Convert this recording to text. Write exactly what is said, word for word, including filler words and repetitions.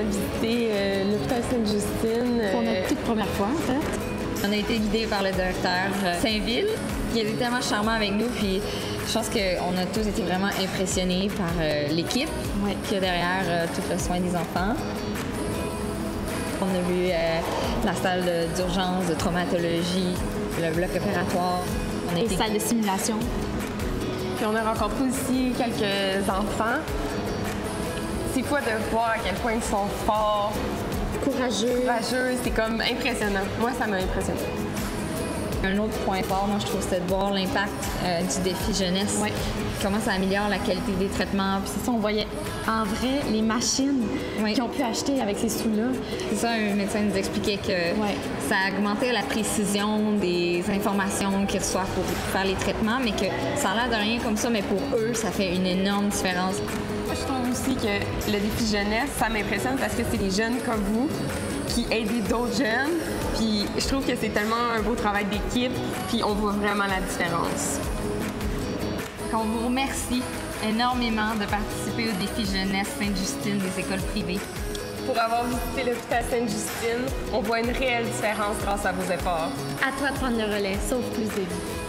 visité euh, l'hôpital Sainte-Justine. Pour euh, notre toute première fois, en fait. On a été guidés par le directeur euh, Saint-Ville, qui était tellement charmant avec nous. Puis je pense qu'on a tous été vraiment impressionnés par euh, l'équipe Ouais. qu'il y a derrière euh, tout le soin des enfants. On a vu euh, la salle de- d'urgence, de traumatologie, le bloc opératoire. On a Et été salle de simulation. Puis on a rencontré aussi quelques enfants. C'est quoi de voir à quel point ils sont forts, Courageux. courageux, c'est comme impressionnant. Moi, ça m'a impressionné. Un autre point fort, moi, je trouve, c'est de voir l'impact euh, du défi jeunesse. Ouais. Comment ça améliore la qualité des traitements. Puis Ça, on voyait en vrai les machines Oui. qu'ils ont pu acheter avec ces sous-là. c'est ça, un médecin nous expliquait que Ouais. ça augmentait la précision des informations qu'ils reçoivent pour faire les traitements, mais que ça a l'air de rien comme ça, mais pour eux, ça fait une énorme différence. Moi, je trouve aussi que le défi jeunesse, ça m'impressionne parce que c'est des jeunes comme vous qui aident d'autres jeunes. Puis je trouve que c'est tellement un beau travail d'équipe, puis on voit vraiment la différence. On vous remercie énormément de participer au défi jeunesse Sainte-Justine des écoles privées. Pour avoir visité l'hôpital Sainte-Justine, on voit une réelle différence grâce à vos efforts. À toi de prendre le relais, sauve plus de vies.